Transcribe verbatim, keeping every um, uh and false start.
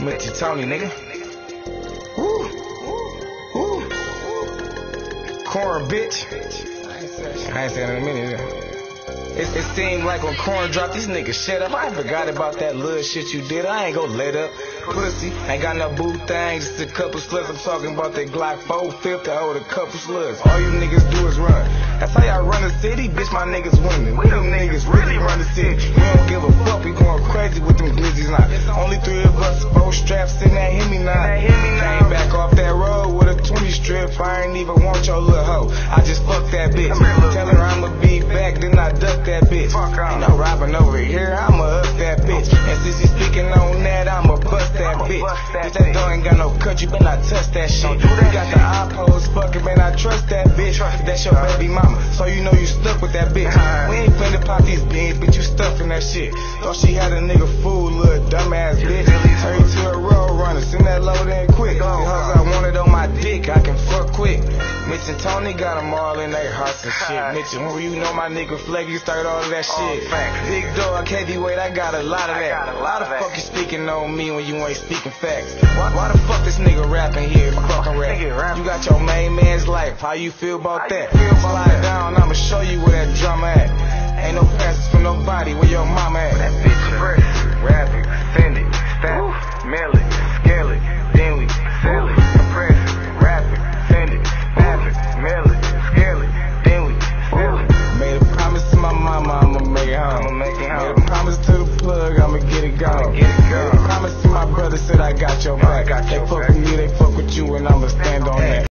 Mister Tony, nigga. Woo. Woo. Corn, bitch. I ain't saying that in a minute. It, it seemed like when Corn dropped, these niggas shut up. I ain't forgot about that little shit you did. I ain't gon' let up. Pussy, ain't got no boo thing, just a couple slugs. I'm talking about that Glock four fifty, I hold a couple slugs. All you niggas do is run. That's how y'all run the city, bitch. My niggas winning. We them niggas really run the city. We don't give a fuck, we going crazy with them glizzies now. Only three of us, four straps in that hit me now. Came back off that road with a twenty strip. I ain't even want your little hoe. I just fucked that bitch. Tell her I'ma be back, then I duck that bitch. Ain't no robbing over here, I'ma up that bitch. And since he's speaking on that, I'ma bust that bitch. Bitch, that dog ain't got no cut, you better not touch that shit. You got the iPods, fucking man, I trust that bitch. That's your baby mama, so you know you stuck with that bitch. We ain't finna pop these beans, bitch, you stuck in that shit. Thought she had a nigga fool, little dumbass bitch. Hurry to a road runner, send that load in quick. The hoes I wanted on my dick, I can fuck quick. Mitch and Tony got them all in their hearts and shit. Mitch and who you know my nigga Fleggy started all of that shit. Big dog, heavyweight, I got a lot of that. Why the fuck you speaking on me when you ain't speaking facts? Why, why the fuck this nigga rapping here, fucking rap? You got your main man's life, how you feel about that? Slide down, I'ma show you where that drama at. Ain't no passes for nobody, where your mama at? That bitch fresh, rap it, send it, stat it, mail it, scale it, then we sell it. Press it, rap it, send it, snap it, mail it, scale it, then we sell it. Made a promise to my mama, I'ma make it home. I'ma make it home. Made a promise to the plug, I'ma get it gone. Get it gone. Made a promise to my brother, said I got your back. They fuck with me, they fuck with you, and I'ma stand on that.